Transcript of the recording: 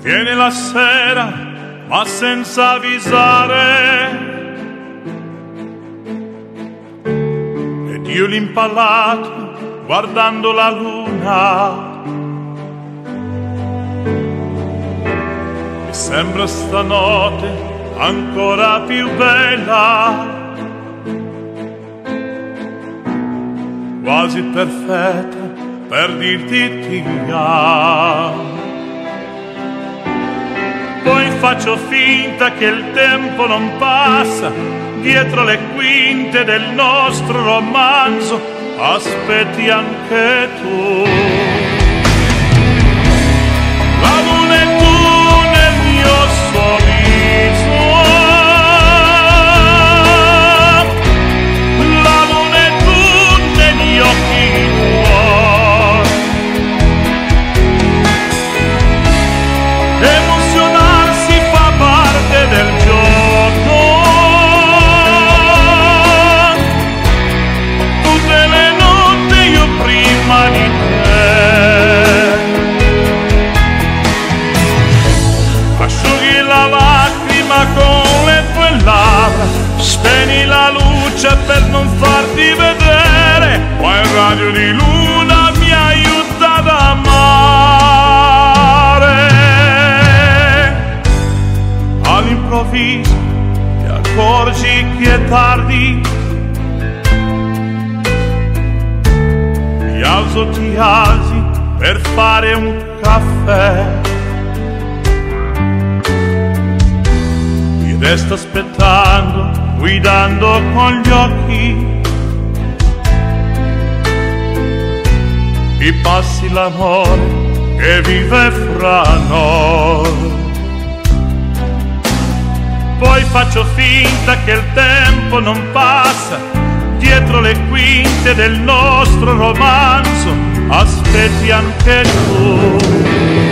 Viene la sera, ma senza avvisare, ed io l'impalato guardando la luna. Mi sembra stanotte ancora più bella, quasi perfetta per dirti ti amo. Poi faccio finta che il tempo non passa, dietro le quinte del nostro romanzo aspetti anche tu. La luna e tu nel mio sorriso, la luna e tu negli occhi tuoi. Emozionarsi fa parte del gioco, tutte le notti io prima di te. Asciughi la lacrima con le tue labbra, spegni la luce per non farti vedere, ma il raggio di luna mi aiuta ad amare. All'improvviso ti accorgi che è tardi, ti alzi per fare un caffè, mi resto aspettando, guidando con gli occhi i passi l'amore che vive fra noi. Poi faccio finta che il tempo non passa, dietro le quinte del nostro romanzo aspetti anche tu.